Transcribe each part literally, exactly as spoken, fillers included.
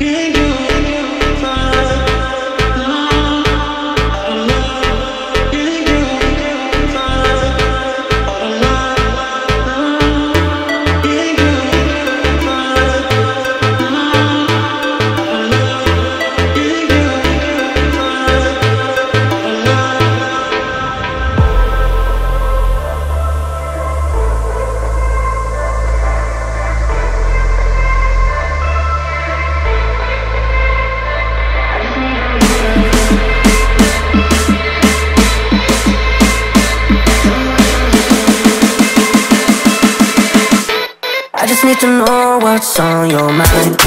I just need to know what's on your mind.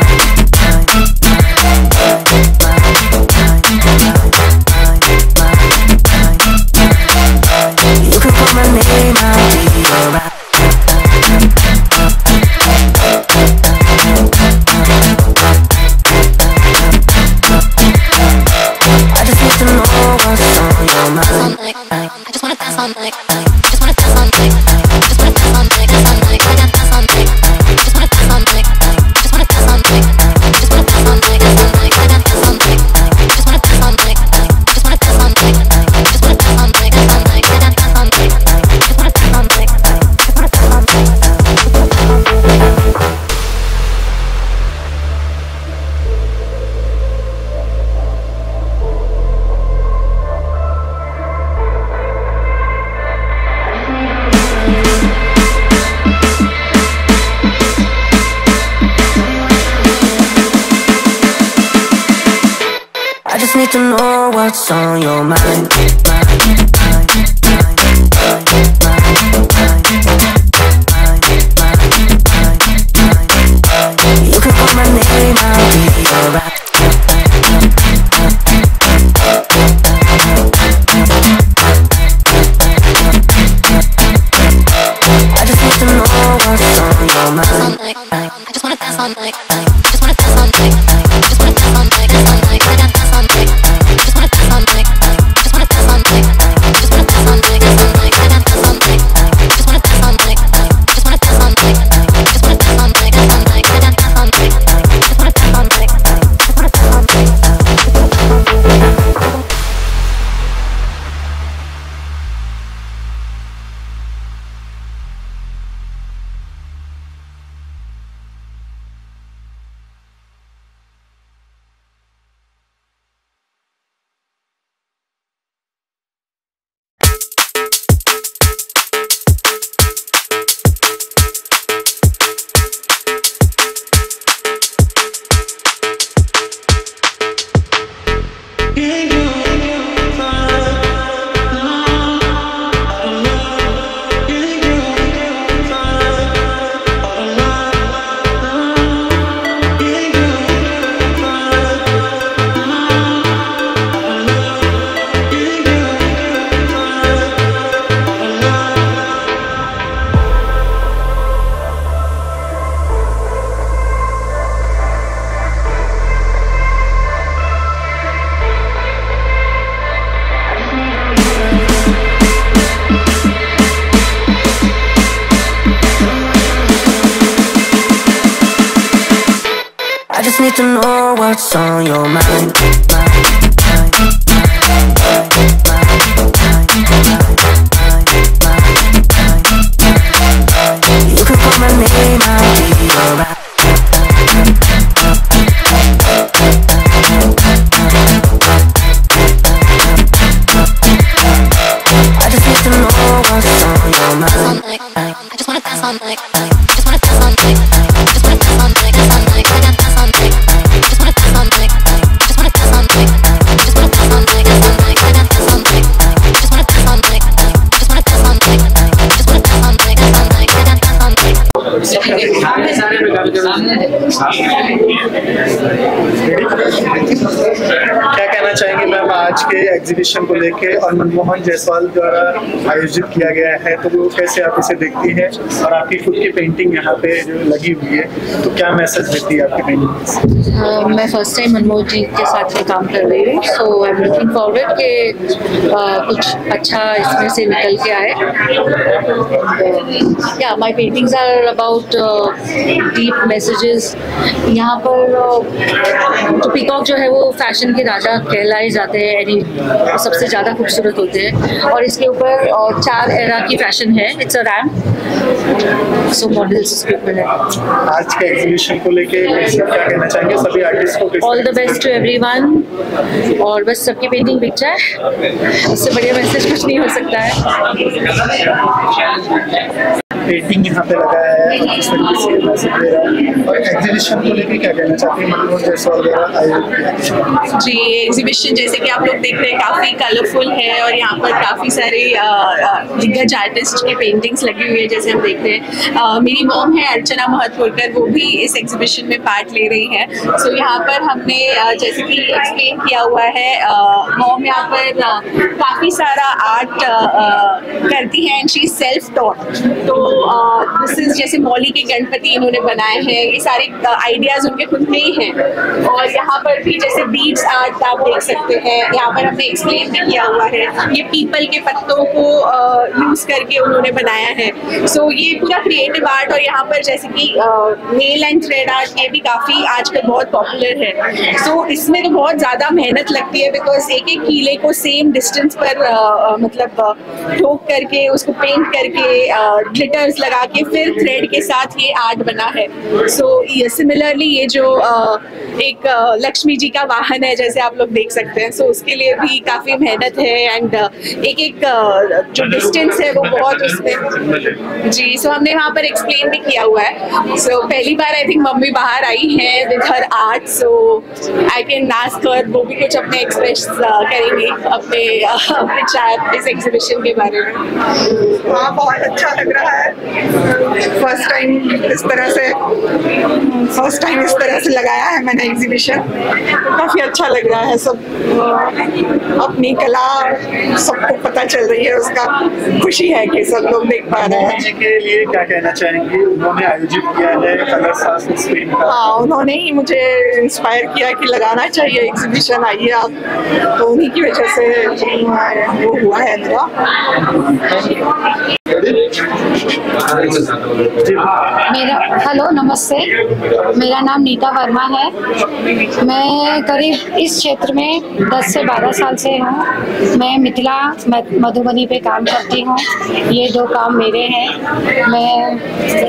You can call my name, I'll be alright. I just need to know what's on your mind. I just wanna dance all night. I just wanna dance all night. I just wanna dance all night. Dance all night. I got dance all night. I just wanna dance all night. I just wanna dance all night. I just wanna dance all night. Dance all night. I got dance all night. I just wanna dance all night. I just wanna dance all night. I just wanna dance all night. Dance all night. I got dance all night. I just wanna dance all night. I just wanna dance all night. I just need to know what's on your mind. You can call my name, I'll be alright. I just need to know what's on your mind. I just wanna dance all night. I just wanna dance all night. I just wanna dance all night. Dance all night. I got dance all night. I just wanna dance all night. I just wanna dance all night. I just wanna dance all night. Dance all night. I got dance all night. I just wanna dance all night. I just wanna dance all night. I just wanna dance all night. Dance all night. I got dance all night. I just wanna dance all night. I just wanna dance all night. I just need to know what's on your mind. You can call my name, I'll be alright. I just need to know what's on your mind. I just wanna dance all night. I just wanna dance all night. I just wanna dance all night. Dance all night. I got dance all night. I just wanna dance all night. I just wanna dance all night. I just wanna dance all night. Dance all night. I got dance all night. I just wanna dance all night. I just wanna dance all night. I just wanna dance all night. Dance all night. I got dance all night. क्या कहना चाहेंगे ma'am आज आज के exhibition को लेके और मनमोहन जायसवाल द्वारा आयोजित किया गया है, तो वो कैसे आप इसे देखती हैं? और आपकी खुद की पेंटिंग यहाँ पे जो लगी हुई है, तो क्या मैसेज देती है आपकी पेंटिंग? uh, मैं फर्स्ट टाइम मनमोहन जी के साथ में काम कर रही हूँ, so I am looking forward कि uh, कुछ अच्छा इसमें से निकल के आए। या my paintings are about deep messages. यहाँ पर uh, तो पीकॉक जो है वो फैशन के राजा कहलाए जाते हैं, यानी सबसे ज़्यादा खूबसूरत होते हैं, और इसके ऊपर uh, चार एरा की फैशन है। It's a ramp, so models इसके ऊपर है। आज के एग्जीबिशन को लेके क्या कहना चाहेंगे सभी आर्टिस्ट को? All the best to everyone, और बस सबकी पेंटिंग बिक जाए, उससे बढ़िया मैसेज कुछ नहीं हो सकता है। पेंटिंग यहाँ पे लगाया है, किस तरीके से मैसेज दे रहा है, और एग्जीबिशन को लेके क्या कहना चाहते हैं मनमोहन जायसवाल द्वारा आयोजित किया? जी, एग्जीबिशन जैसे कि आप लोग देख रहे हैं काफ़ी कलरफुल है, और यहाँ पर काफ़ी सारे दिग्गज आर्टिस्ट की पेंटिंग्स लगी हुई है। जैसे हम देख रहे हैं uh, मेरी मॉम है अर्चना महतपुरकर, वो भी इस एग्जीबिशन में पार्ट ले रही है। सो so, यहाँ पर हमने uh, जैसे कि एक्सप्लेन किया हुआ है, मॉम uh, यहाँ पर uh, काफ़ी सारा आर्ट uh, uh, करती हैं, एंड शी सेल्फ टॉट। तो दिस इज जैसे मौली के गणपति इन्होंने बनाए हैं, ये सारे आइडियाज उनके खुद के ही हैं। और यहाँ पर भी जैसे बीड्स आर्ट आप देख सकते हैं, यहाँ पर हमने एक्सप्लेन भी किया हुआ है, ये पीपल के पत्तों को यूज uh, करके उन्होंने बनाया है। सो so, ये पूरा क्रिएटिव आर्ट, और यहाँ पर जैसे कि नेल एंड थ्रेड आर्ट, ये भी काफ़ी आजकल बहुत पॉपुलर है। सो so, इसमें तो बहुत ज़्यादा मेहनत लगती है, बिकॉज एक एक कीले को सेम डिस्टेंस पर uh, मतलब ठोक uh, करके उसको पेंट करके ग्लिटर uh, लगा के फिर थ्रेड के साथ ये आर्ट बना है। सो so, सिमिलरली ये जो uh, एक uh, लक्ष्मी जी का वाहन है, जैसे आप लोग देख सकते हैं, सो so, उसके लिए भी काफ़ी मेहनत है, एंड uh, एक एक uh, जो डिस्टेंस है वो बहुत उसमें जी। सो so, हमने वहाँ पर एक्सप्लेन भी किया हुआ है। सो so, पहली बार आई थिंक मम्मी बाहर आई हैं with her art, so I can ask her, वो भी कुछ अपने एक्सप्रेस uh, करेंगी अपने uh, अपने चार इस एग्जीबिशन के बारे में। हाँ, बहुत अच्छा लग रहा है। फर्स्ट टाइम इस तरह से फर्स्ट टाइम इस तरह से लगाया है मैंने एग्जीबिशन, काफ़ी अच्छा लग रहा है। सब अपनी कला सबको पता चल रही है, उसका खुशी है कि सब लोग देख पा रहे हैं। जी के लिए क्या कहना चाहेंगे? उन्होंने आयोजित किया है कलर सास स्क्रीन का। हाँ, उन्होंने ही मुझे इंस्पायर किया कि लगाना चाहिए एग्जीबिशन, आइए आप, तो उन्हीं की वजह से वो हुआ है मेरा। मेरा हेलो नमस्ते, मेरा नाम नीता वर्मा है। मैं करीब इस क्षेत्र में दस से बारह साल से हूँ। मैं मिथिला मधुबनी पे काम करती हूँ। ये दो काम मेरे हैं। मैं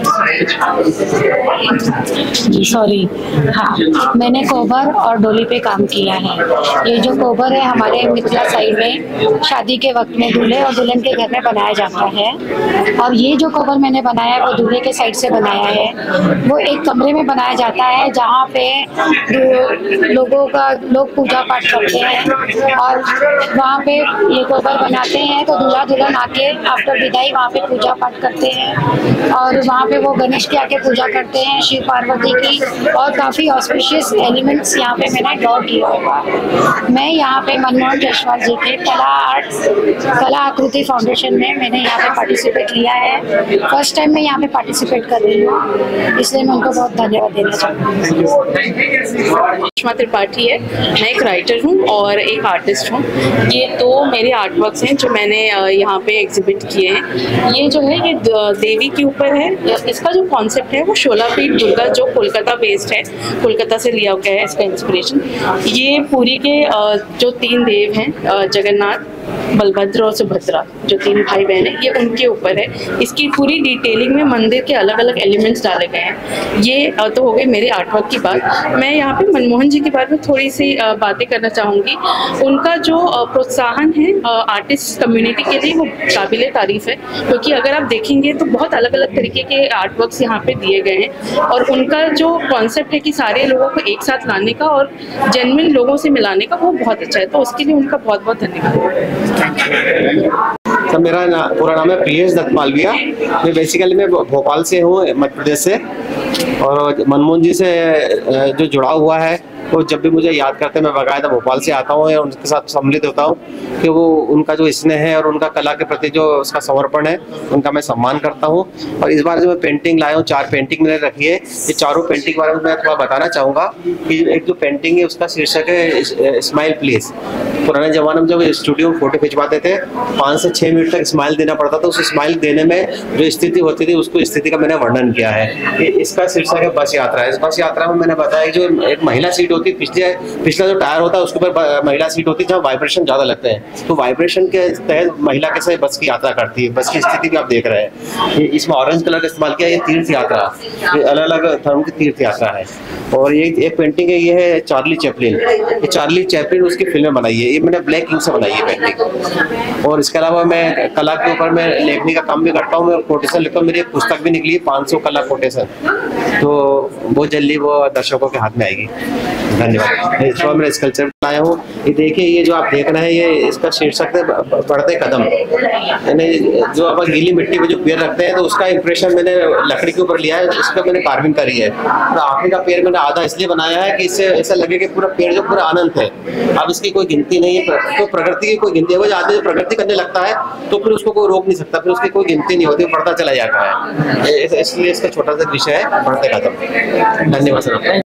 सॉरी हाँ मैंने कोबर और डोली पे काम किया है। ये जो कोबर है हमारे मिथिला साइड में शादी के वक्त में दूल्हे और दुल्हन के घर में बनाया जाता है, और ये जो कोबर मैंने बनाया है वो दूल्हे के साइड से बनाया है। वो एक कमरे में बनाया जाता है जहाँ पे लोगों का लोग पूजा पाठ करते हैं, और वहाँ पे ये कोबर बनाते हैं तो दूल्हा दुल्हन आके आफ्टर विदाई वहाँ पे पूजा पाठ करते हैं, और वहाँ पे वो गणेश की आके पूजा करते हैं, शिव पार्वती की, और काफ़ी ऑस्पिशियस एलिमेंट्स यहाँ पे मैंने ड्रॉ किया हुआ है। मैं यहाँ पे मनमोहन जायसवाल जी के कला आर्ट कला आकृति फाउंडेशन में मैंने यहाँ पे पार्टिसिपेट लिया है। फर्स्ट टाइम मैं यहाँ पे पार्टिसिपेट कर रही हूँ, इसलिए मैं उनको बहुत धन्यवाद देना चाहूँगी। सुषमा त्रिपाठी है, मैं एक राइटर हूँ और एक आर्टिस्ट हूँ। ये दो मेरे आर्ट वर्क्स हैं जो मैंने यहाँ पे एग्जिबिट किए हैं। ये जो है ये देवी के ऊपर है। इसका जो कॉन्सेप्ट है वो शोलापीठ दुर्गा जो कोलकाता बेस्ड है, कोलकाता से लिया गया है इसका इंस्पिरेशन। ये पुरी के जो तीन देव हैं जगन्नाथ, बलभद्र और सुभद्रा, जो तीन भाई बहन हैं, ये उनके ऊपर है। इसकी पूरी डिटेलिंग में मंदिर के अलग अलग एलिमेंट्स डाले गए हैं। ये तो हो गई मेरे आर्टवर्क की बात। मैं यहाँ पे मनमोहन जी के बारे में थोड़ी सी बातें करना चाहूँगी। उनका जो प्रोत्साहन है आर्टिस्ट कम्युनिटी के लिए वो काबिल तारीफ है, क्योंकि अगर आप देखेंगे तो बहुत अलग अलग तरीके के आर्टवर्क्स यहाँ पे दिए गए हैं, और उनका जो कॉन्सेप्ट है कि सारे लोगों को एक साथ लाने का और जेन्युइन लोगों से मिलाने का, वो बहुत अच्छा है। तो उसके लिए उनका बहुत बहुत धन्यवाद। सर, मेरा ना, पूरा नाम है प्रियेश दत्त मालविया। मैं बेसिकली मैं भोपाल से हूँ, मध्य प्रदेश से, और मनमोहन जी से जो जुड़ा हुआ है वो जब भी मुझे याद करते हैं, मैं बाकायदा भोपाल से आता हूँ और उनके साथ सम्मिलित होता हूँ कि वो उनका जो स्नेह है और उनका कला के प्रति जो उसका समर्पण है, उनका मैं सम्मान करता हूँ। और इस बार जो मैं पेंटिंग लाया हूँ, चार पेंटिंग मैंने रखी है। ये चारों पेंटिंग के बारे में मैं थोड़ा बताना चाहूँगा कि एक जो पेंटिंग है उसका शीर्षक है स्माइल प्लीज। पुराने जमाने में जब स्टूडियो में फोटो खिंचवाते थे, पाँच से छः मिनट तक स्माइल देना पड़ता था। उस स्माइल देने में जो स्थिति होती थी, उसको स्थिति का मैंने वर्णन किया है। इसका शीर्षक है बस यात्रा। इस बस यात्रा में मैंने बताया जो एक महिला सीट होती है, पिछले पिछला जो टायर होता है उसके ऊपर महिला सीट होती है, जहाँ वाइब्रेशन ज्यादा लगते हैं। तो वाइब्रेशन के तहत महिला कैसे बस की यात्रा करती है, बस की स्थिति भी आप देख रहे हैं। इसमें ऑरेंज कलर का इस्तेमाल किया। ये तीर्थ यात्रा, ये अलग अलग धर्म की तीर्थ यात्रा है। और ये एक पेंटिंग है, ये है चार्ली चैपलिन। ये चार्ली चैपलिन उसकी फिल्में बनाई है। ये मैंने ब्लैक इंक से बनाई है पेंटिंग। और इसके अलावा मैं कला के ऊपर मैं लेखनी का काम भी करता हूँ। मैं कोटेशन लिखता हूँ। मेरी एक पुस्तक भी निकली है, पाँच सौ कला कोटेशन, तो बहुत जल्दी वो दर्शकों के हाथ में आएगी। धन्यवाद। इस बार मैं स्कल्पचर लाया हूँ। ये देखिए, ये जो आप देख रहे हैं, ये इसका शीर्षक है बढ़ते कदम। यानी जो अपन गीली मिट्टी पे जो पेड़ रखते हैं, तो उसका इंप्रेशन मैंने लकड़ी के ऊपर लिया है। इसका मैंने कार्विंग करी है। तो आखिरी का पेड़ मैंने आधा इसलिए बनाया है कि इससे ऐसा लगे कि पूरा पेड़ जो पूरा अनंत है। अब इसकी कोई गिनती नहीं है, तो प्रकृति की कोई गिनती है। वो आदमी जो प्रकृति करने लगता है तो फिर उसको कोई रोक नहीं सकता, फिर उसकी कोई गिनती नहीं होती, बढ़ता चला जाता है। इसलिए इसका छोटा सा विषय है बढ़ते कदम। धन्यवाद सर।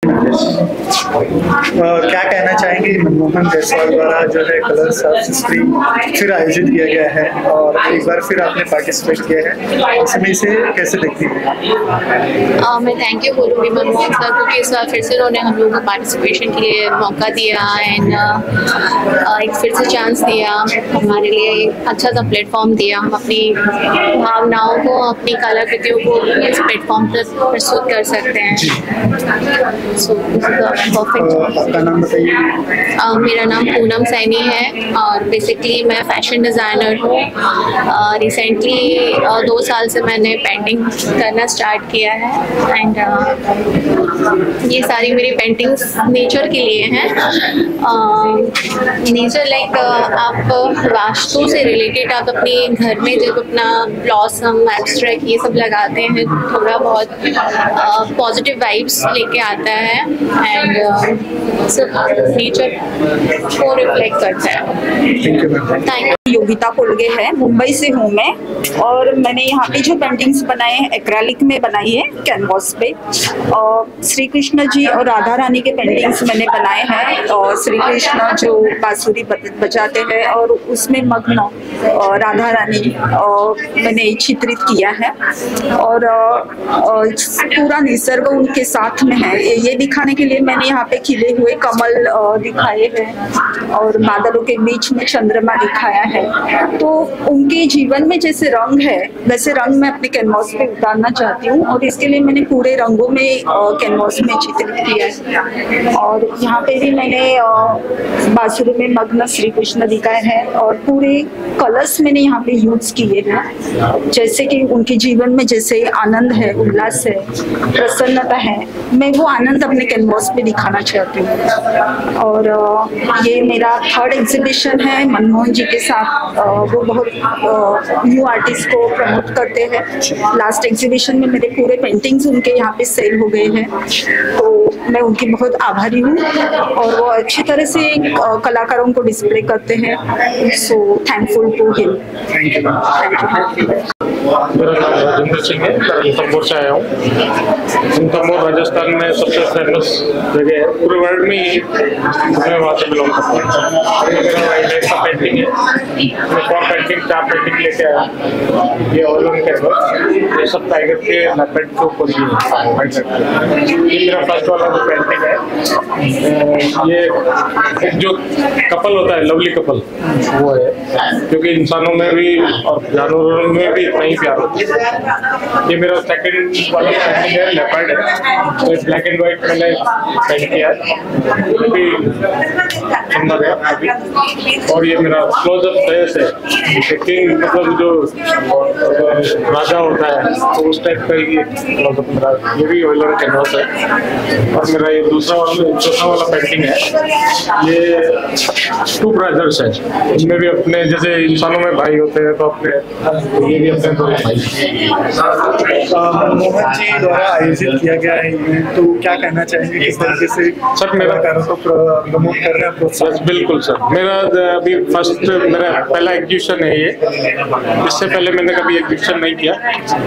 क्या कहना चाहेंगे मनमोहन जायसवाल द्वारा जो है कलर्स ऑफ स्त्री फिर आयोजित किया गया है और एक बार फिर आपने पार्टिसिपेट किया है, इसमें से कैसे देखती हैं? uh, मैं थैंक यू बोलूँगी मनमोहन सर, क्योंकि इस बार फिर से उन्होंने हम लोगों को पार्टिसिपेशन के लिए मौका दिया एंड uh, एक फिर से चांस दिया, हमारे लिए अच्छा सा प्लेटफॉर्म दिया। हम अपनी भावनाओं को, अपनी कलाकृतियों को इस प्लेटफॉर्म पर प्रस्तुत कर सकते हैं। so, आपका नाम बताइए। uh, मेरा नाम पूनम सैनी है और बेसिकली मैं फैशन डिज़ाइनर हूँ। रिसेंटली uh, uh, दो साल से मैंने पेंटिंग करना स्टार्ट किया है एंड uh, ये सारी मेरी पेंटिंग्स नेचर के लिए हैं। Nature uh, like like, uh, आप वास्तु से रिलेटेड आप अपने घर में जब अपना ब्लॉसम, एब्स्ट्रैक्ट ये सब लगाते हैं, थोड़ा बहुत पॉजिटिव uh, वाइब्स लेके आता है एंड सब नेचर को रिफ्लेक्ट करता है। Thank you. योगिता पुलगे है, मुंबई से हूँ मैं और मैंने यहाँ पे जो पेंटिंग्स बनाए हैं एक्रेलिक में बनाई है कैनवास पे। और श्री कृष्ण जी और राधा रानी के पेंटिंग्स मैंने बनाए हैं और श्री कृष्ण जो बांसुरी बजाते हैं और उसमें मग्न और राधा रानी और मैंने चित्रित किया है। और, और पूरा निसर्ग उनके साथ में है, ये दिखाने के लिए मैंने यहाँ पे खिले हुए कमल दिखाए हैं और बादलों के बीच में चंद्रमा दिखाया है। तो उनके जीवन में जैसे रंग है वैसे रंग मैं अपने कैनवास पे उतारना चाहती हूँ और इसके लिए मैंने पूरे रंगों में कैनवास में चित्रित किया है। और यहाँ पे भी मैंने बांसुरी में मग्न श्री कृष्ण दिखाए हैं और पूरे कलर्स मैंने यहाँ पे यूज किए हैं, जैसे कि उनके जीवन में जैसे आनंद है, उल्लास है, प्रसन्नता है, मैं वो आनंद अपने कैनवास पे दिखाना चाहती हूँ। और ये मेरा थर्ड एग्जीबिशन है मनमोहन जी के साथ। वो बहुत न्यू आर्टिस्ट को प्रमोट करते हैं। लास्ट एग्जीबिशन में मेरे पूरे पेंटिंग्स उनके यहाँ पे सेल हो गए हैं, तो मैं उनकी बहुत आभारी हूँ और वो अच्छी तरह से कलाकारों को डिस्प्ले करते हैं। So thankful to him. मेरा नाम राजेंद्र सिंह है, मैं रणथंभौर से आया हूँ। रणथंभौर राजस्थान में सबसे फेमस जगह है, पूरे वर्ल्ड में ही मैं वहाँ से बिलोंग करता हूँ। ये मेरा वाइल्ड लाइफ का पेंटिंग है। मैं फॉर पेंटिंग चार पेंटिंग लेके आया। ये ऑल ओन कैनवस, ये सब टाइगर के लेपर्ड के ऊपर ही है, वाइट लाइफ। ये मेरा फर्स्ट वाला जो पेंटिंग है, ये एक जो कपल होता है, लवली कपल, वो है, क्योंकि इंसानों में भी और जानवरों में भी इतना ही प्यार होता है। ये मेरा सेकंड वाला पेंटिंग है, लेपर्ड है, तो ब्लैक एंड व्हाइट मैंने पेंट किया है, भी सुंदर है अभी। और ये मेरा क्लोजअप फेस है, किंग मतलब जो राजा होता है तो उस टाइप का ही क्लोजअप मेरा, ये भी ऑयल और कैनवास है। और मेरा ये दूसरा वाला चौथा वाला पेंटिंग है, ये टू ब्रदर्स है, इनमें भी अपने जैसे इंसानों में भाई होते हैं तो अपने ये भी अपने दो भाई, मनमोहन जी द्वारा आयोजित किया गया है इवेंट, तो क्या कहना चाहेंगे, किस तरीके से सर मेरा कलाकारों को प्रमोट कर रहे हैं, प्रोत्साहन? Yes, बिल्कुल सर, मेरा अभी फर्स्ट मेरा पहला एग्जीबिशन है ये, इससे पहले मैंने कभी एग्जीबिशन नहीं किया,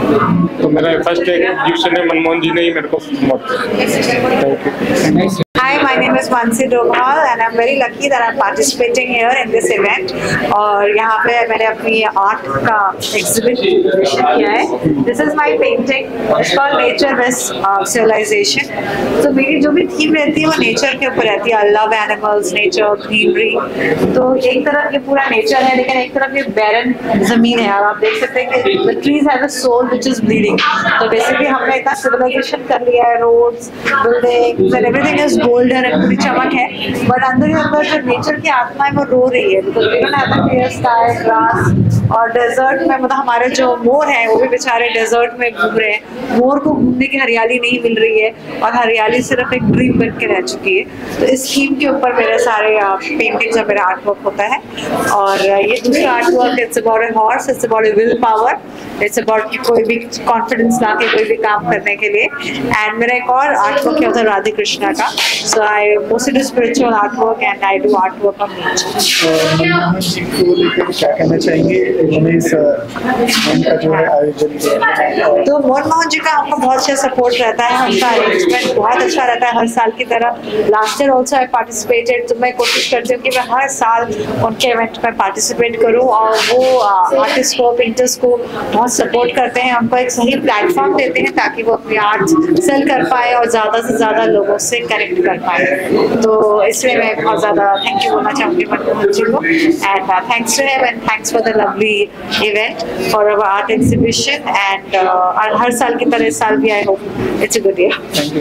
तो मेरा फर्स्ट एग्जीबिशन है, मनमोहन जी ने ही मेरे को प्रमोट किया। Thank you. Hi, my name is Mansi Doghal and I'm very lucky that I'm participating here in this event. और यहाँ पे मैंने अपनी आर्ट का एग्जिबिशन किया है। This is my painting. It's called Nature Based Civilization. तो मेरी जो भी थीम रहती है वो नेचर के ऊपर रहती है। I love animals, nature, greenery. तो एक तरफ ये पूरा नेचर है, लेकिन एक तरफ ये बैरन जमीन है। और आप देख सकते हैं कि the trees have a soul which is bleeding. तो बेसिकली हमने इतना civilization कर लिया है, roads, buildings and everything is golden है, पूरी चमक है, बट अंदर ही अंदर जो नेचर की आत्मा है वो रो रही है, because we don't have the clear sky, grass. और डेजर्ट में मतलब हमारे जो मोर हैं वो भी बेचारे डेजर्ट में घूम रहे हैं, मोर को घूमने की हरियाली नहीं मिल रही है और हरियाली सिर्फ एक ड्रीम बन के रह चुकी है। तो इस थीम के ऊपर मेरे सारे पेंटिंग्स और मेरा आर्ट वर्क होता है। और ये दूसरा art work, it's about a horse, it's about a will power, it's about कोई भी कॉन्फिडेंस ला के कोई भी काम करने के लिए। एंड मेरा एक और आर्ट वर्क है राधे कृष्णा का, so I mostly do spiritual art work and I do art work on nature. Manmohan ji को लेकर क्या कहना चाहेंगे, उन्होंने इस इवेंट का जो है आयोजन किया? तो मनमोहन जी का हमको बहुत अच्छा सपोर्ट रहता है, उनका अरेंजमेंट बहुत अच्छा रहता है हर साल की तरह। Last year also I participated, तो मैं कोशिश करती हूँ कि मैं हर साल उनके इवेंट में पार्टिसिपेट करूँ। और वो आर्टिस्ट को, पेंटर्स को बहुत सपोर्ट करते हैं, उनको एक सही प्लेटफॉर्म देते हैं ताकि वो अपनी आर्ट सेल कर पाए और ज़्यादा से ज़्यादा लोगों से कनेक्ट कर पाए। तो इसलिए मैं बहुत ज़्यादा थैंक यू बोलना चाहूँगी मनमोहन जी को, and thanks to him and thanks for the lovely event for our art exhibition. And हर साल की तरह इस साल भी I hope it's a good year.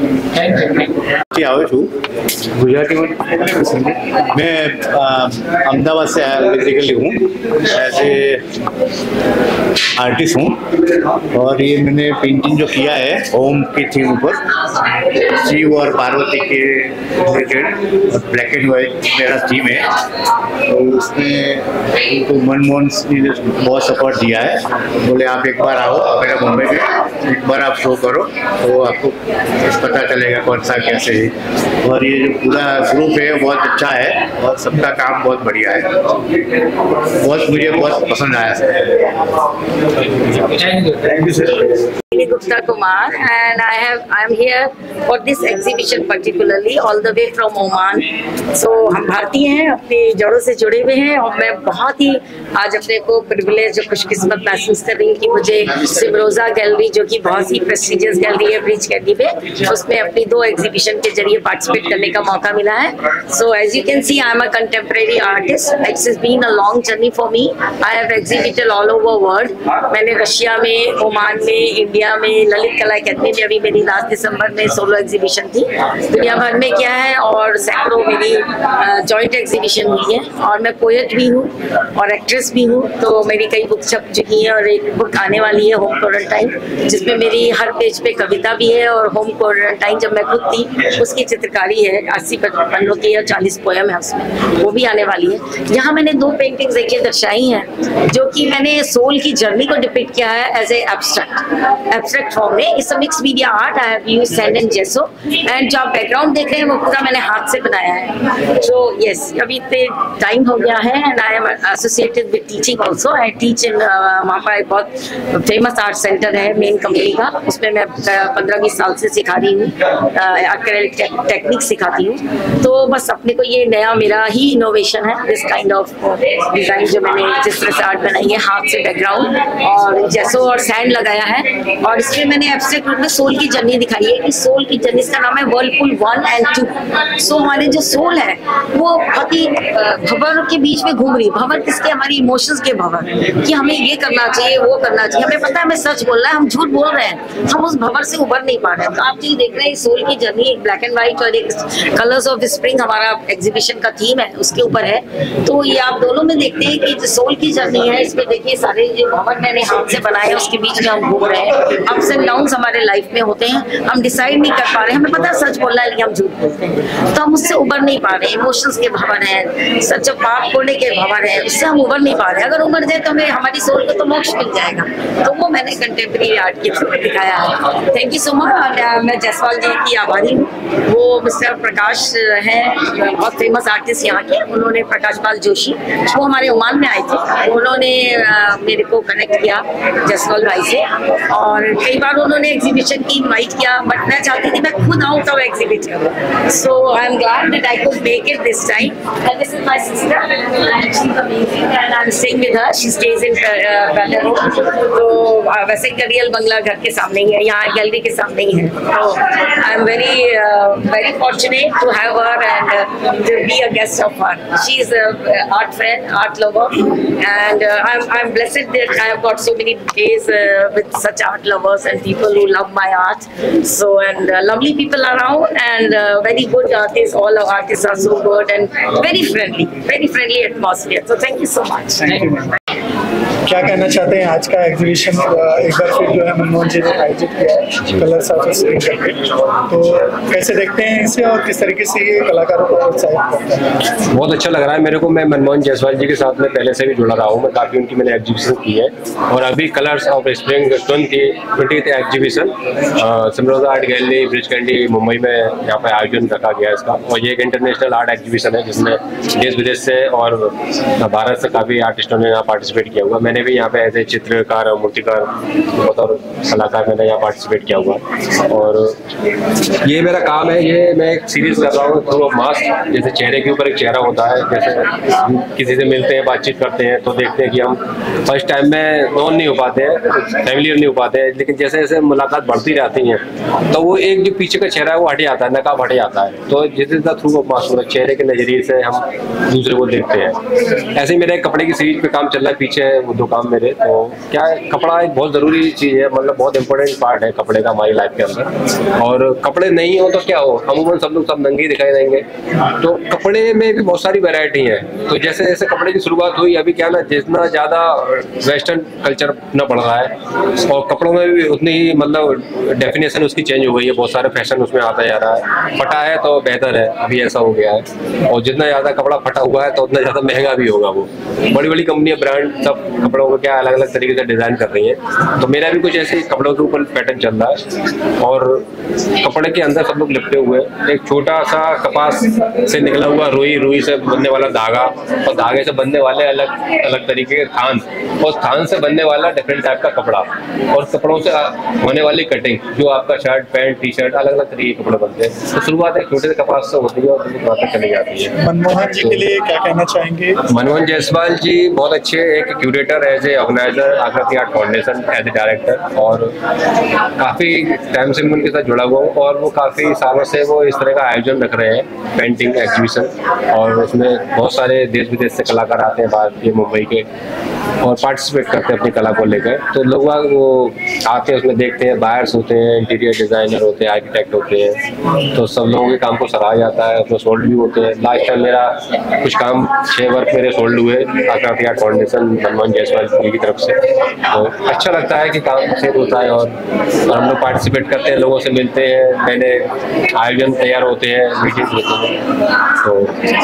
આવું છું ગુજરાતીમાં मैं अहमदाबाद से बेसिकली हूँ, एज ए आर्टिस्ट हूँ। और ये मैंने पेंटिंग जो किया है ओम की थीम पर, शिव और पार्वती के रिलेटेड, ब्लैक एंड वाइट मेरा थीम है। तो उसमें उनको मनमोहन ने बहुत सपोर्ट दिया है, बोले आप एक बार आओ मेरा मुंबई में, एक बार आप शो करो तो आपको पता चलेगा कौन सा कैसे है। और ये जो पूरा ग्रुप है बहुत अच्छा है और सबका काम बहुत बढ़िया है, बहुत मुझे बहुत पसंद आया sir. Thank you sir. Gupta Kumar, and I have I am here for this exhibition particularly all the way from Oman. So हम भारतीय हैं, अपनी जड़ों से जुड़े हुए हैं और मैं बहुत ही आज अपने को प्रिविलेज और खुशकिस्मत महसूस कर रही हूँ कि मुझे सिमरोजा गैलरी, जो कि बहुत ही प्रेस्टिजियस गैलरी है ब्रिज कैंडी पे, उसमें अपनी दो एग्जीबिशन के जरिए पार्टिसिपेट करने का मौका मिला है। So as you can see I am a contemporary artist, it's has been a long journey for me. I have exhibited all over world. मैंने रशिया में, ओमान में, इंडिया में, ललित कला अकेडमी में अभी मेरी लास्ट दिसंबर में सोलो एग्जीबिशन थी। दुनिया भर में क्या है और सैकड़ों मेरी जॉइंट एग्जीबिशन हुई है। और मैं पोएट भी हूँ और एक्ट्रेस भी हूँ, तो मेरी कई बुक छप चुकी हैं और एक बुक आने वाली है होम क्वारंटाइन, जिसमें मेरी हर पेज पे कविता भी है और होम क्वारंटाइन जब मैं खुद थी उसकी चित्रकारी है, अस्सी पन्नों की और चालीस पोयम है उसमें, वो भी आने वाली है। यहाँ मैंने दो पेंटिंग्स देखिए दर्शाई हैं जो कि मैंने सोल की जर्नी को डिपिक्ट किया है as a abstract abstract form में। It's a mix media art, I have used sand and gesso, and जो आप बैकग्राउंड देख रहे हैं वो पूरा मैंने हाथ से बनाया है। तो यस, अभी इतने टाइम हो गया है and I am associated with teaching also. I teach in, वहाँ पर एक बहुत फेमस आर्ट सेंटर है मेन कंपनी का, उसमें मैं पंद्रह बीस साल से सिखा रही हूँ, एक्रेलिक टेक्निक सिखाती हूँ। तो बस अपने को ये नया मेरा ही इनोवेशन है, दिस काइंड ऑफ डिजाइन जो मैंने जिस तरह से आर्ट बनाई है हाथ से, बैकग्राउंड और जेसो और सैंड लगाया है। और इसमें मैंने एब्स्ट्रैक्ट रूप में सोल की जर्नी दिखाई है कि सोल की जर्नी, इसका नाम है whirlpool one and two. So हमारे जो सोल है वो बहुत ही भंवर के बीच में घूम रही, भंवर किसके, हमारी इमोशंस के भंवर, कि हमें ये करना चाहिए वो करना चाहिए, हमें पता है हमें सच बोलना है, हम झूठ बोल रहे हैं, हम उस भंवर से उबर नहीं पा रहे हैं। तो आप जो देख रहे हैं सोल की जर्नी, एक ब्लैक एंड व्हाइट और एक कलर्स ऑफ स्प्रिंग हमारा एग्जीबिशन का थीम है, उसके ऊपर है। तो ये आप दोनों में देखते हैं कि जो सोल की जर्नी है, इसमें देखिए सारे जो भंवर मैंने हाथ से बनाए उसके बीच में हम घूम रहे हैं। आप अप्स एंड डाउन हमारे लाइफ में होते हैं, हम डिसाइड नहीं कर पा रहे हैं, हमें पता है सच बोलना है लेकिन हम झूठ बोलते हैं, तो हम उससे उबर नहीं पा रहे। इमोशंस के भवन है, सच पाप खोलने के भवन है, उससे हम उबर नहीं पा रहे। अगर उबर जाए तो हमें हमारी सोल को तो मोक्ष मिल जाएगा, तो वो मैंने कंटेम्प्रेरी आर्ट के थ्रू दिखाया है। Thank you so much. मैं जायसवाल जी की आभारी हूँ। वो मिस्टर प्रकाश हैं, बहुत फेमस आर्टिस्ट यहाँ के, उन्होंने प्रकाश पाल जोशी, वो हमारे ओमान में आए थे, उन्होंने मेरे को कनेक्ट किया जायसवाल भाई से, और कई बार उन्होंने एग्जीबिशन की इनवाइट किया, बट मैं चाहती थी मैं खुद आऊँ तब एग्जिबिट करूँ। So I am glad that I could make it this time. And this is my sister and she is amazing and I am staying with her. She stays in पेटरो, तो वैसे करियल बंगला घर के सामने ही है, यहाँ गैलरी के सामने ही है। तो I am very very fortunate to have her and to be a guest of her. She is a art friend, art lover, and uh, I'm I'm blessed that I have got so many days uh, with such art lovers and people who love my art. So and uh, lovely people around and uh, very good artists. All our artists are so good and very friendly, very friendly atmosphere. So thank you so much. Thank you. क्या कहना चाहते हैं आज का exhibition एक बार फिर जो है मनमोहन जी ने आयोजित किया है कलर्स ऑफ स्क्रीन करके, तो कैसे देखते हैं इसे और किस तरीके से ये कलाकारों को प्रोत्साहित करता है? बहुत अच्छा लग रहा है मेरे को। मैं मनमोहन जायसवाल जी के साथ में पहले से भी जुड़ा रहा हूँ, मैं काफ़ी उनकी मैंने एग्जीबिशन की है, और अभी colours of spring twenty twenty exhibition Cymroza art gallery Breach Candy Mumbai में यहाँ पर आयोजन रखा गया है इसका। और ये एक इंटरनेशनल आर्ट एग्जीबिशन है जिसमें देश विदेश से और भारत से काफ़ी आर्टिस्टों ने यहाँ पार्टिसिपेट किया हुआ। मैंने भी यहाँ पे एज ए चित्रकार और मूर्तिकार और कलाकार मैंने यहाँ पार्टिसिपेट किया हुआ। और ये मेरा काम है, ये मैं एक सीरीज कर रहा हूँ थ्रू ऑफ मास्क। जैसे चेहरे के ऊपर एक चेहरा होता है, जैसे हम किसी से मिलते हैं, बातचीत करते हैं, तो देखते हैं कि हम फर्स्ट टाइम में नोन नहीं हो पाते हैं, फैमिलियर नहीं हो पाते हैं, लेकिन जैसे जैसे मुलाकात बढ़ती रहती है तो वो एक जो पीछे का चेहरा है वो हट जाता है, नकाब हट जाता है। तो जिस थ्रू ऑफ मास्क चेहरे के नजरिए से हम दूसरे को देखते हैं। ऐसे ही मेरा एक कपड़े की सीरीज पे काम चल रहा है, पीछे वो दो काम मेरे। तो क्या है, कपड़ा एक बहुत जरूरी चीज है, मतलब बहुत इंपॉर्टेंट पार्ट है कपड़े का हमारी लाइफ के अंदर। और कपड़े नहीं हो तो क्या हो, अमूमन सब लोग सब नंगे ही दिखाई देंगे। तो कपड़े में भी बहुत सारी वैरायटी है। तो जैसे जैसे कपड़े की शुरुआत हुई, अभी क्या ना जितना ज्यादा वेस्टर्न कल्चर न बढ़ रहा है और कपड़ों में भी उतनी ही मतलब डेफिनेशन उसकी चेंज हो गई है, बहुत सारे फैशन उसमें आता जा रहा है। फटा है तो बेहतर है, अभी ऐसा हो गया है। और जितना ज्यादा कपड़ा फटा हुआ है तो उतना ज्यादा महंगा भी होगा। वो बड़ी बड़ी कंपनियां ब्रांड सब कपड़ों को क्या अलग अलग तरीके से डिजाइन कर रही है। तो मेरा भी कुछ ऐसे कपड़ों के ऊपर पैटर्न चल रहा है। और कपड़े के अंदर सब लोग लिपटे हुए, एक छोटा सा कपास से निकला हुआ रुई, रुई से बनने वाला धागा, और धागे से बनने वाले अलग अलग तरीके के थान, और थान से बनने वाला डिफरेंट टाइप का कपड़ा, और कपड़ों से होने वाली कटिंग, जो आपका शर्ट पैंट टी शर्ट अलग अलग तरीके के कपड़े बनते हैं। तो शुरुआत एक छोटे से कपास से होती है और वहाँ तक चली जाती है। मनमोहन जी के लिए क्या कहना चाहेंगे? मनमोहन जायसवाल जी बहुत अच्छे एक curator, as a organiser, Aakriti art foundation as a director, और काफ़ी टाइम से मैं उनके साथ जुड़ा हुआ हूँ। और वो काफ़ी सालों से वो इस तरह का आयोजन रख रहे हैं, पेंटिंग एग्जीबिशन, और उसमें बहुत सारे देश विदेश से कलाकार आते हैं, भारत के, मुंबई के, और पार्टिसिपेट करते हैं अपनी कला को लेकर। तो लोग वो आते हैं, उसमें देखते हैं, बायर्स होते हैं, इंटीरियर डिजाइनर होते हैं, आर्किटेक्ट होते हैं, तो सब लोगों के काम को सराहा जाता है, उसमें सोल्ड भी होते हैं। लास्ट टाइम मेरा कुछ काम छः वर्क मेरे सोल्ड हुए आकृति आर्ट फाउंडेशन मनमोहन जायसवाल जी की तरफ से। तो अच्छा लगता है कि काम सेल होता है, और, और हम लोग पार्टिसिपेट करते हैं, लोगों से मिलते हैं, मैंने आयोजन तैयार होते हैं, मीटिंग्स होते हैं। तो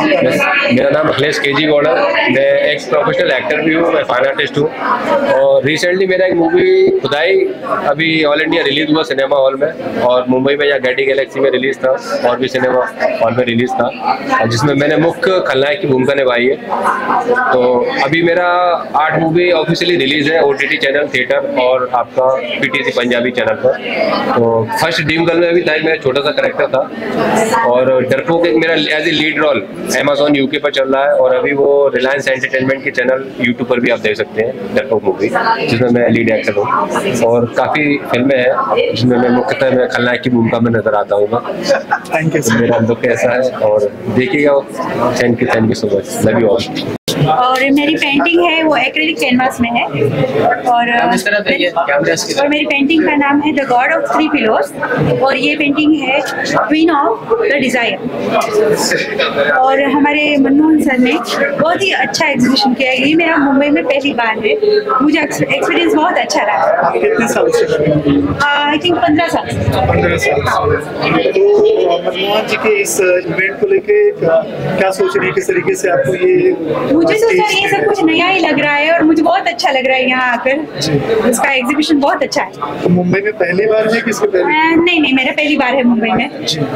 मेरा नाम अखिलेश के जी गौड़ा, मैं एक प्रोफेशनल एक्टर भी हूँ, मैं फाइन आर्टिस्ट हूँ। और रिसेंटली मेरा एक मूवी खुदाई अभी ऑल इंडिया रिलीज हुआ सिनेमा हॉल में, और मुंबई में या गैडी गैलेक्सी में रिलीज था, और भी सिनेमा हॉल में रिलीज था, और जिसमें मैंने मुख्य खलनायक की भूमिका निभाई है। तो अभी मेरा आर्ट मूवी ऑफिशियली रिलीज है ओटीटी चैनल, थिएटर और आपका पीटीसी पंजाबी चैनल पर। तो फर्स्ट ड्रीम गर्ल में भी था, मेरा छोटा सा कैरेक्टर था, और डरपोक एक मेरा as a lead role Amazon UK पर चल रहा है, और अभी वो रिलायंस एंटरटेनमेंट के चैनल यूट्यूब पर भी आप देख सकते हैं, डरपोक मूवी, जिसमें मैं लीड एक्टर हूँ। और काफ़ी फिल्में हैं जिसमें मैं मुख्यतः मैं खलनायक की भूमिका में नजर आता हूँ। Thank you. मेरा लुक कैसा है और देखिएगा। Thank you, thank you so much, love you all. और मेरी पेंटिंग है वो एक्रेलिक कैनवास में है और और मेरी पेंटिंग का नाम है the god of three pillars और ये पेंटिंग है क्वीन ऑफ द डिजायर। और हमारे मनमोहन सर ने बहुत ही अच्छा एग्जीबिशन किया है। ये मेरा मुंबई में पहली बार है, मुझे एक्सपीरियंस बहुत अच्छा रहा। कितने साल से आई थिंक पंद्रह साल पंद्रह साल तो मनमोहन जी के इस इवेंट को लेके क्या सोच रही है, किस तरीके से आपको ये? मुझे तो सर ये सब कुछ नया ही लग रहा है और मुझे बहुत अच्छा लग रहा है यहाँ आकर। इसका एग्जीबिशन बहुत अच्छा है। तो मुंबई में पहली बार है किसके पहले? आ, नहीं नहीं मेरा पहली बार है मुंबई में।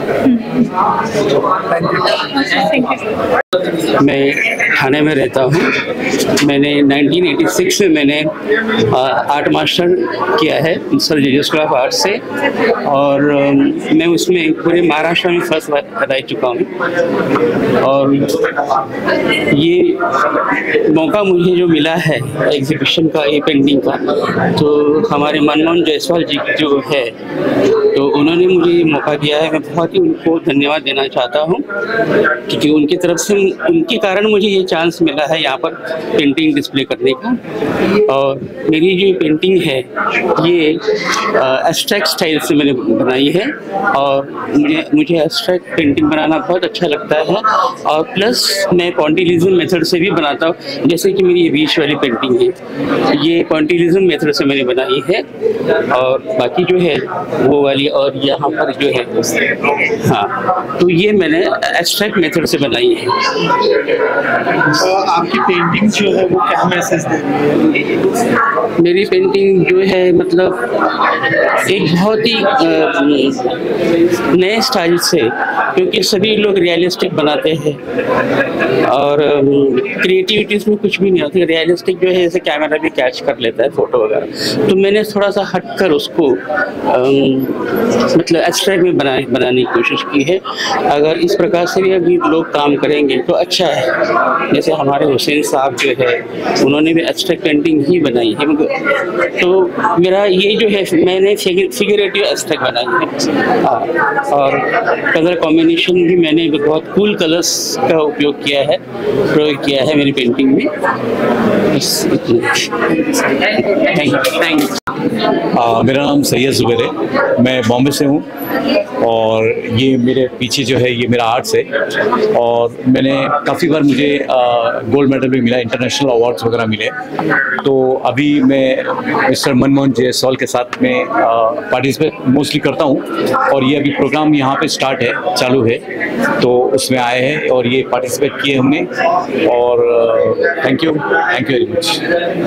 मैं ठाणे में रहता हूँ। मैंने नाइनटीन एटी सिक्स में मैंने आर्ट मास्टर किया है sir JJ school of art से और मैं उसमें पूरे महाराष्ट्र में फर्स्ट रह चुका हूँ। और ये मौका मुझे जो मिला है एग्जीबिशन का, ये पेंटिंग का, तो हमारे मनमोहन जायसवाल जी जो है तो उन्होंने मुझे ये मौका दिया है। मैं बहुत ही उनको धन्यवाद देना चाहता हूँ क्योंकि उनकी तरफ से, उनके कारण मुझे ये चांस मिला है यहाँ पर पेंटिंग डिस्प्ले करने का। और मेरी जो पेंटिंग है ये एब्स्ट्रैक्ट स्टाइल से मैंने बनाई है और मुझे मुझे एब्स्ट्रैक्ट पेंटिंग बनाना बहुत अच्छा लगता है। और प्लस मैं पॉइंटिलिज्म मेथड से भी बनाता हूँ, जैसे कि मेरी ये बीच वाली पेंटिंग है ये पॉइंटिलिज्म मेथड से मैंने बनाई है। और बाकी जो है वो वाली और यहाँ पर जो है हाँ, तो ये मैंने एब्स्ट्रैक्ट मेथड से बनाई है। तो आपकी पेंटिंग जो है वो क्या मैसेज दे रही है? मेरी पेंटिंग जो है मतलब एक बहुत ही नए स्टाइल से, क्योंकि सभी लोग रियलिस्टिक बनाते हैं और क्रिएटिविटी में कुछ भी नहीं होती। रियलिस्टिक जो है जैसे कैमरा भी कैच कर लेता है फोटो वगैरह, तो मैंने थोड़ा सा हटकर उसको मतलब एब्स्ट्रैक्ट में बना बनाने की कोशिश की है। अगर इस प्रकार से भी अभी लोग काम करेंगे तो अच्छा है। जैसे हमारे हुसैन साहब जो है उन्होंने भी एब्स्ट्रैक्ट पेंटिंग ही बनाई है, तो मेरा ये जो है मैंने फिगरेटिव एब्स्ट्रैक्ट बनाई है। हाँ, और कलर कॉम्बिनेशन भी मैंने बहुत कूल कलर्स का उपयोग किया है, प्रयोग किया है मेरी पेंटिंग में। Thank you. मेरा नाम सैयद जुबैर है, मैं बॉम्बे से हूँ और ये मेरे पीछे जो है ये मेरा आर्ट्स है। और मैंने काफ़ी बार मुझे गोल्ड मेडल भी मिला, इंटरनेशनल अवार्ड्स वगैरह मिले। तो अभी मैं मिस्टर मनमोहन जायसवाल के साथ में पार्टिसिपेट मोस्टली करता हूँ और ये अभी प्रोग्राम यहाँ पे स्टार्ट है, चालू है, तो उसमें आए हैं और ये पार्टिसिपेट किए हमने। और thank you thank you very much.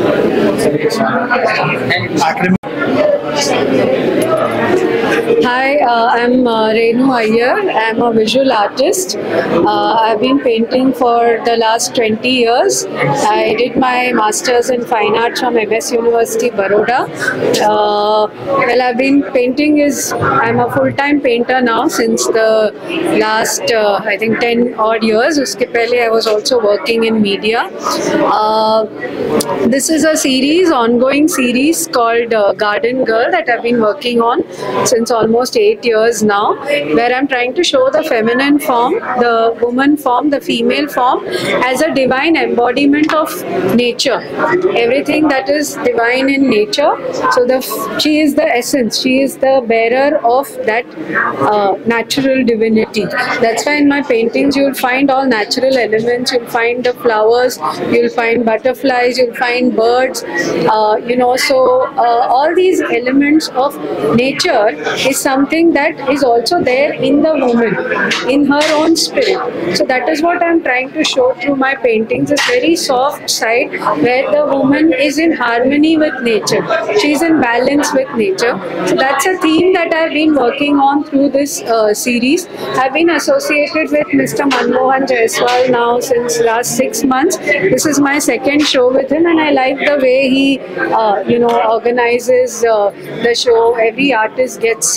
Hi, uh, I'm uh, Renu Iyer. I'm a visual artist. Uh, I've been painting for the last twenty years. I did my masters in fine art from M S University, Baroda. Uh, well, I've been painting is, I'm a full-time painter now since the last, uh, I think, ten odd years. Uske pehle I was also working in media. Uh, this is a series, ongoing series called uh, Garden Girl that I've been working on since almost eight years now, where I'm trying to show the feminine form, the woman form, the female form as a divine embodiment of nature. Everything that is divine in nature. So the she is the essence. She is the bearer of that uh, natural divinity. That's why in my paintings you'll find all natural elements. You'll find the flowers. You'll find butterflies. You'll find birds. Uh, you know, so uh, all these elements of nature is something that is also there in the woman, in her own spirit. So that is what I'm trying to show through my paintings, this very soft side where the woman is in harmony with nature. She's in balance with nature. So that's a theme that I've been working on through this uh, series. I've been associated with Mister Manmohan Jaiswal now since last six months. This is my second show with him and I like the way he, uh, you know, organizes uh, the show. Every artist gets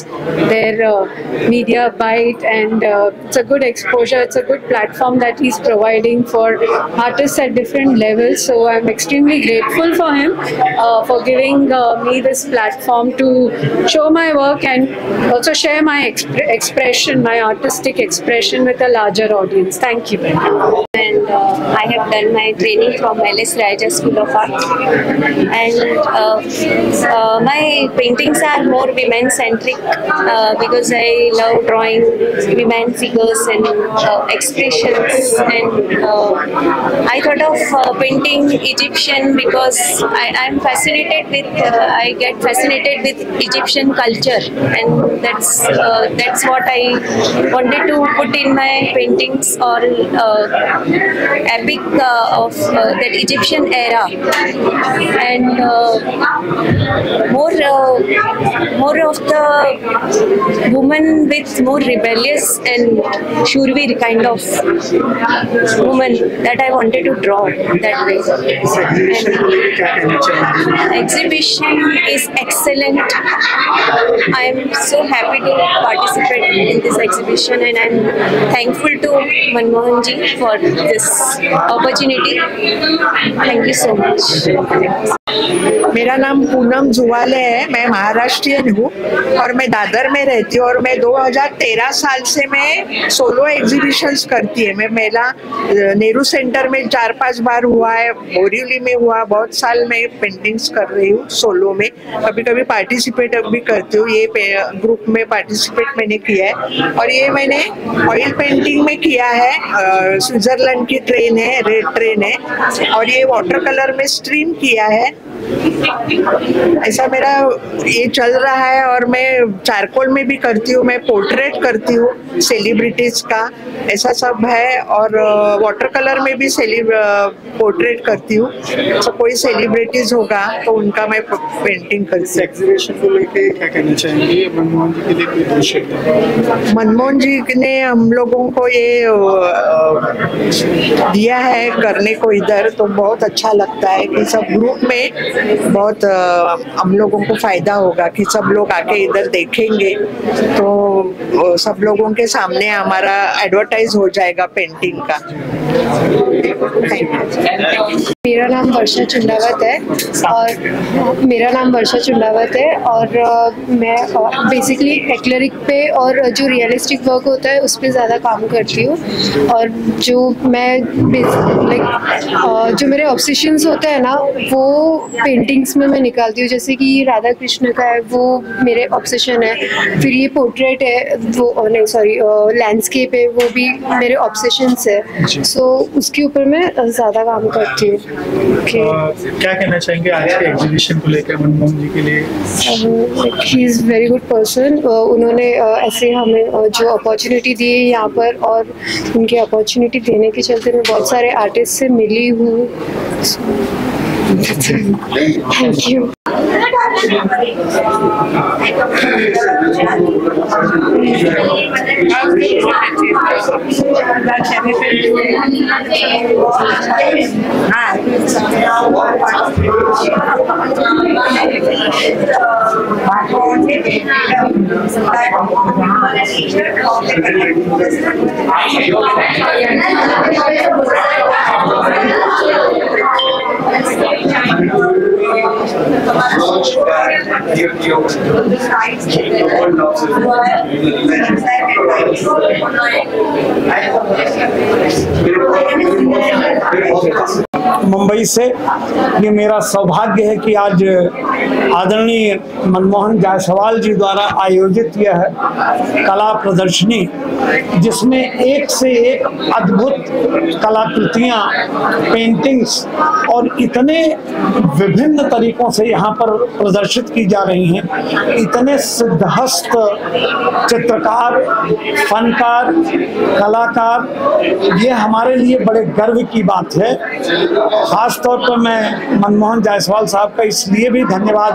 their uh, media bite, and uh, it's a good exposure. It's a good platform that he's providing for artists at different levels. So I'm extremely grateful for him uh, for giving uh, me this platform to show my work and also share my exp expression, my artistic expression with a larger audience. Thank you. And uh, I have done my training from L S Raja School of Art, and uh, uh, my paintings are more women centric uh, because I love drawing women figures and uh, expressions, and uh, I thought of uh, painting Egyptian because I am fascinated with uh, I get fascinated with Egyptian culture, and that's uh, that's what I wanted to put in my paintings, or uh, epic uh, of uh, that Egyptian era, and uh, more uh, more of the woman with more rebellious and shurveer kind of woman that I wanted to draw that way. And exhibition is excellent. I am so happy to participate in this exhibition, and I am thankful to Manmohan ji for this opportunity. Thank you so much. मेरा नाम पूनम जुवाले है, मैं महाराष्ट्रियन हूँ और मैं दादर में रहती हूँ, और मैं दो हज़ार तेरह साल से मैं सोलो एग्जीबिशंस करती है। मैं मेला नेहरू सेंटर में चार पांच बार हुआ है, बोरीवली में हुआ, बहुत साल मैं पेंटिंग्स कर रही हूँ सोलो में, कभी कभी पार्टिसिपेट भी करती हूँ। ये ग्रुप में पार्टिसिपेट मैंने किया है, और ये मैंने ऑयल पेंटिंग में किया है। स्विट्जरलैंड की ट्रेन है, रेड ट्रेन है, और ये वाटर कलर में स्ट्रीम किया है। ऐसा मेरा ये चल रहा है, और मैं चारकोल में भी करती हूँ, मैं पोर्ट्रेट करती हूँ सेलिब्रिटीज का, ऐसा सब है, और वाटर कलर में भी पोर्ट्रेट करती हूँ। तो कोई सेलिब्रिटीज होगा तो उनका मैं पेंटिंग करती हूँ। एग्जीबिशन को लेके क्या कहना चाहेंगे? मनमोहन जी के लिए कोई दो शब्द? मनमोहन जी ने हम लोगों को ये दिया है करने को इधर, तो बहुत अच्छा लगता है कि सब ग्रुप में बहुत हम लोगों को फायदा होगा कि सब लोग आके इधर देखेंगे, तो सब लोगों के सामने हमारा एडवर्टाइज हो जाएगा पेंटिंग का। मेरा नाम वर्षा चुंडावत है और मेरा नाम वर्षा चुंडावत है और मैं बेसिकली एक्लेरिक पे और जो रियलिस्टिक वर्क होता है उस पर ज़्यादा काम करती हूँ, और जो मैं लाइक जो मेरे ऑब्सेशंस होते हैं ना वो पेंटिंग्स में मैं निकालती हूँ। जैसे कि ये राधा कृष्ण का है, वो मेरे ऑब्सेशन है। फिर ये पोर्ट्रेट है, वो नहीं सॉरी लैंडस्केप है, वो भी मेरे ऑब्सेशंस है। सो so, उसके ऊपर मैं ज़्यादा काम करती हूँ। okay. क्या कहना चाहेंगे आज के एग्जीबिशन को लेकर मनमोहन जी के लिए? He is very good person. उन्होंने ऐसे हमें जो अपॉर्चुनिटी दी है यहाँ पर, और उनकी अपॉर्चुनिटी देने के चलते मैं बहुत सारे आर्टिस्ट से मिली हूँ। Thank you. मुंबई से ये मेरा सौभाग्य है कि आज आदरणीय मनमोहन जायसवाल जी द्वारा आयोजित यह कला प्रदर्शनी, जिसमें एक से एक अद्भुत कलाकृतियाँ, पेंटिंग्स और इतने विभिन्न तरीकों से यहाँ पर प्रदर्शित की जा रही हैं। इतने सिद्धहस्त चित्रकार, फनकार, कलाकार, ये हमारे लिए बड़े गर्व की बात है। खास तौर पर मैं मनमोहन जायसवाल साहब का इसलिए भी धन्यवाद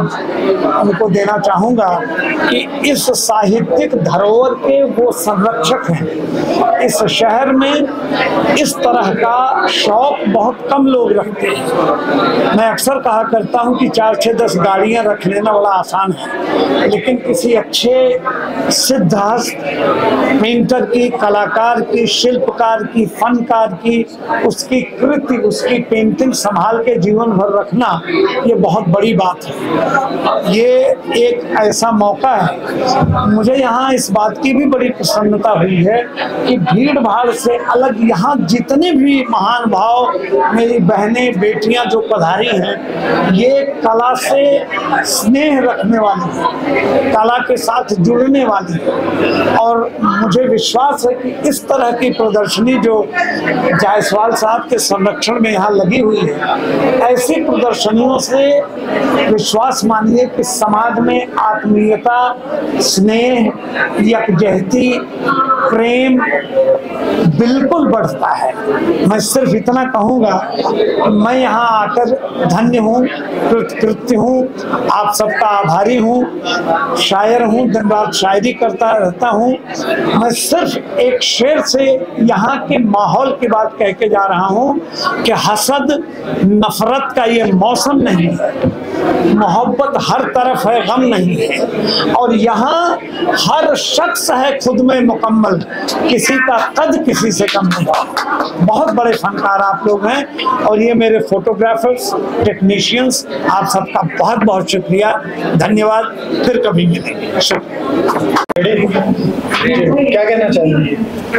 धन्यवाद उनको देना चाहूँगा कि इस साहित्यिक धरोहर के वो संरक्षक हैं। इस शहर में इस तरह का शौक बहुत कम लोग रखते हैं। मैं अक्सर कहा करता हूँ कि चार छः दस गाड़ियाँ रख लेना बड़ा आसान है, लेकिन किसी अच्छे सिद्धहस्त पेंटर की, कलाकार की, शिल्पकार की, फनकार की उसकी कृति, उसकी पेंटिंग संभाल के जीवन भर रखना ये बहुत बड़ी बात है। ये एक ऐसा मौका है। मुझे यहाँ इस बात की भी बड़ी प्रसन्नता हुई है कि भीड़ भाड़ से अलग यहाँ जितने भी महान भाव मेरी बहनें बेटियां जो पधारी हैं, ये कला से स्नेह रखने वाली है, कला के साथ जुड़ने वाली है। और मुझे विश्वास है कि इस तरह की प्रदर्शनी जो जायसवाल साहब के संरक्षण में यहाँ लगी हुई है, ऐसी प्रदर्शनियों से विश्वास मानिए कि समाज में आत्मीयता, स्नेह, यकजहती, प्रेम बिल्कुल बढ़ता है। मैं सिर्फ इतना कहूँगा कि मैं यहाँ आकर धन्य हूँ, कृतकृत्य हूँ, आप सबका आभारी हूँ। शायर हूँ, दिन रात शायरी करता रहता हूँ। मैं सिर्फ एक शेर से यहाँ के माहौल की बात कह के जा रहा हूँ कि हसद नफरत का ये मौसम नहीं है, मोहब्बत हर तरफ है, गम नहीं है। और यहाँ हर शख्स है खुद में मुकम्मल, किसी का कद किसी से कम नहीं। बहुत बड़े फनकार आप लोग हैं और ये मेरे फोटोग्राफर्स, टेक्नीशियंस, आप सबका बहुत बहुत शुक्रिया, धन्यवाद। फिर कभी मिलेंगे। क्या कहना चाहेंगे?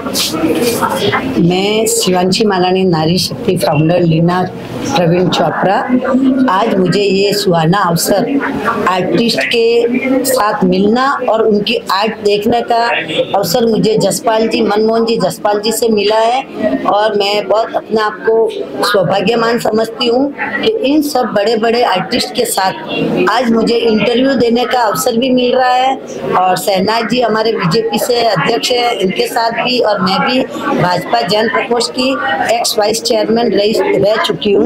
मैं शिवांशी मालानी, नारी शक्ति फाउंडर, लीना प्रवीण चोपड़ा। आज मुझे ये सुहाना अवसर आर्टिस्ट के साथ मिलना और उनकी आर्ट देखने का अवसर मुझे जसपाल जी, मनमोहन जी जसपाल जी से मिला है। और मैं बहुत अपने आप को सौभाग्यमान समझती हूँ कि इन सब बड़े बड़े आर्टिस्ट के साथ आज मुझे इंटरव्यू देने का अवसर भी मिल रहा है। और शहनाज जी हमारे बीजेपी से अध्यक्ष है, इनके साथ भी, और मैं भी भाजपा जन प्रकोष्ठ की एक्स वाइस चेयरमैन रह रह चुकी हूँ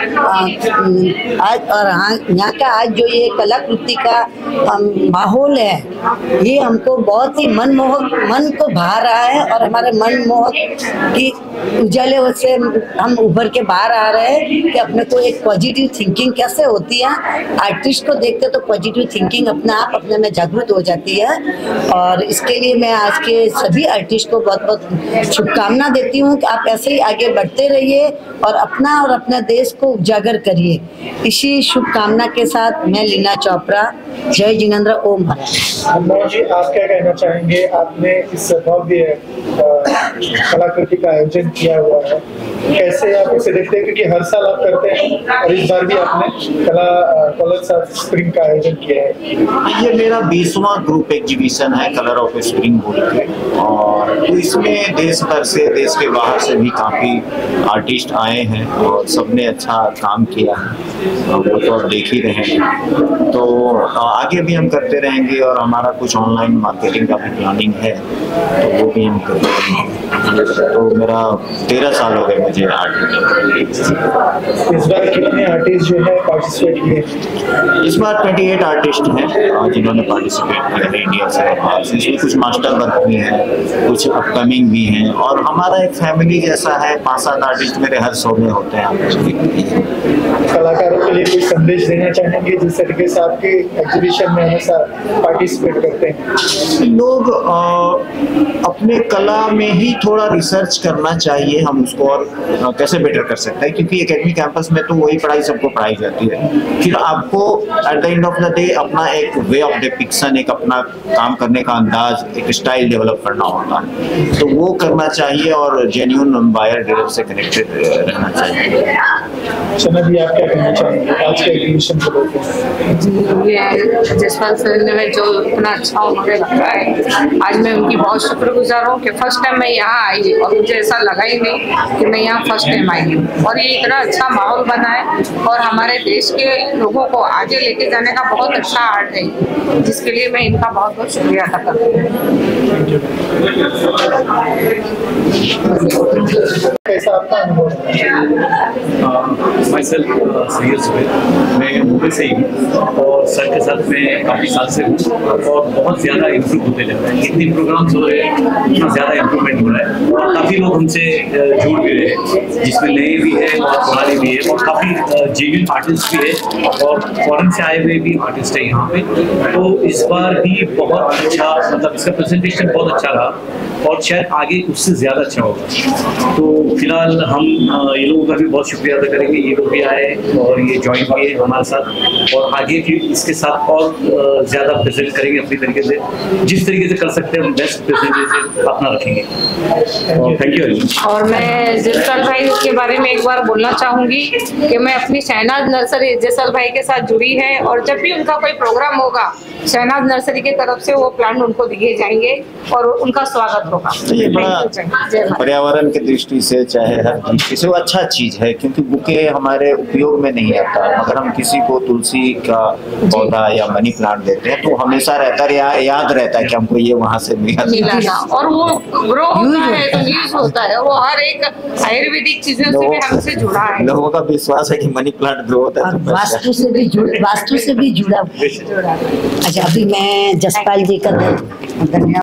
आज। और हाँ, यहाँ का आज जो ये कलाकृति का माहौल है, ये हमको बहुत ही मनमोहक, मन को भा रहा है। और हमारे मनमोहक की उजाले से हम उभर के बाहर आ रहे हैं कि अपने को एक पॉजिटिव थिंकिंग कैसे होती है। आर्टिस्ट को देखते तो पॉजिटिव थिंकिंग अपने आप अपने में जागृत हो जाती है। और इसके लिए मैं आज के सभी आर्टिस्ट को बहुत बहुत शुभकामना देती हूँ कि आप ऐसे ही आगे बढ़ते रहिए और अपना और अपने देश को उजागर करिए। इसी शुभकामना के साथ मैं लीना चोपड़ा, जय जिनेंद्र, ओम हरा। मनमोहन जी, आप क्या कहना चाहेंगे? आपने इस भव्य कलाकृति का आयोजन किया हुआ है, कैसे आप इसे देखते हैं? क्योंकि हर साल आप करते हैं और इस बार भी आपने कला कलर्स ऑफ स्प्रिंग का आयोजन किया है। ये मेरा बीसवां ग्रुप एग्जीबिशन है कलर ऑफ स्प्रिंग बोल के, और तो इसमें देश भर से, देश के बाहर से भी काफ़ी आर्टिस्ट आए हैं और सबने अच्छा काम किया है, वो तो आप देख ही रहे हैं। तो आगे भी हम करते रहेंगे और हमारा कुछ ऑनलाइन मार्केटिंग का भी प्लानिंग है, तो वो भी हम करते रहेंगे। तो मेरा तेरह साल हो गए मुझे आर्ट में। इस बार कितने आर्टिस्ट जो है पार्टिसिपेट किए? इस बार अट्ठाईस आर्टिस्ट हैं जिन्होंने पार्टिसिपेट किया है इंडिया से और बाहर से। इसमें कुछ मास्टर वर्क भी हैं, कुछ अपकमिंग भी हैं, और हमारा एक फैमिली जैसा है। पाँच सात आर्टिस्ट मेरे हर शो में होते हैं। कलाकारों के लिए कोई संदेश देना चाहेंगे जिस तरीके से आपके एग्जीबिशन में हमेशा पार्टिसिपेट करते हैं? लोग आ, अपने कला में ही थोड़ा रिसर्च करना चाहिए, हम उसको और आ, कैसे बेटर कर सकते हैं, क्योंकि एकेडमी कैंपस में तो वही पढ़ाई सबको पढ़ाई जाती है। फिर आपको at the end of the day अपना एक वे ऑफ डिपिक्शन, एक अपना काम करने का अंदाज, एक स्टाइल डेवलप करना होता है, तो वो करना चाहिए और जेन्युइन बायर डेवलप से कनेक्टेड रहना चाहिए। चना जी, आप क्या कहना चाहेंगे आज के एग्जीबिशन को लेकर? ये जसपाल सर ने जो इतना अच्छा उन्होंने रखा है, आज मैं उनकी बहुत शुक्रगुजार हूँ कि फर्स्ट टाइम मैं यहाँ आई और मुझे ऐसा लगा ही नहीं कि मैं यहाँ फर्स्ट टाइम आई हूँ। और ये इतना अच्छा माहौल बना है और हमारे देश के लोगों को आगे लेके जाने का बहुत अच्छा आर्ट है, जिसके लिए मैं इनका बहुत बहुत शुक्रिया अदा करती हूँ। कैसा आपका अनुभव माई सेल्फ सैयद जुबैर, मैं मुंबई से ही हूँ और सर के साथ मैं काफ़ी साल से हूँ और बहुत ज़्यादा इम्प्रूव होते जा रहे हैं। जितनी प्रोग्राम्स हो रहे हैं उतना ज़्यादा इम्प्रूवमेंट हो रहा है और काफ़ी लोग हमसे जुड़ भी रहे हैं, जिसमें नए भी है और पुराने भी है और काफ़ी जेन्युइन आर्टिस्ट भी है और फॉरेन से आए हुए भी आर्टिस्ट है यहाँ पे। तो इस बार भी बहुत अच्छा, मतलब इसका प्रेजेंटेशन बहुत अच्छा रहा और शायद आगे उससे ज़्यादा अच्छा होगा। तो फिलहाल हम ये लोगों का भी बहुत शुक्रिया अदा करेंगे, ये लोग भी आए और ये ज्वाइन किए हमारे साथ और आगे फिर इसके साथ और ज़्यादा प्रेजेंट करेंगे अपनी तरीके से, जिस तरीके से कर सकते हैं हम बेस्ट प्रेजेंटेशन अपना रखेंगे। Thank you very much. और मैं जयसल भाई के बारे में एक बार बोलना चाहूँगी कि मैं अपनी शहनाज नर्सरी जयसल भाई के साथ जुड़ी है और जब भी उनका कोई प्रोग्राम होगा शहनाज नर्सरी की तरफ से वो प्लांट उनको दिए जाएंगे और उनका स्वागत होगा। ये बड़ा पर्यावरण की दृष्टि से चाहे हर दृष्टि से वो अच्छा चीज है, क्योंकि बुके हमारे उपयोग में नहीं आता। अगर हम किसी को तुलसी का पौधा या मनी प्लांट देते हैं तो हमेशा रहता है, या, याद रहता है कि हमको ये वहाँ से मिला मिला और वो ग्रो होता है तो यूज होता है, वो हर एक आयुर्वेदिक चीजों से भी हमसे जुड़ा है। लोगों का विश्वास है कि मनी प्लांट ग्रो होता है, वास्तु से भी जुड़ा वास्तु से भी जुड़ा। अच्छा, अभी मैं जसपाल जी का धन्यवाद